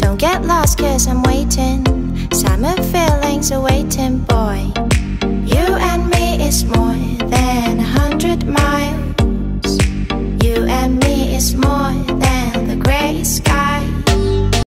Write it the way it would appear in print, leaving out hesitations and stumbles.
Don't get lost cause I'm waiting. Summer feelings are waiting, boy. You and me is more than 100 miles. You and me is more than the gray sky.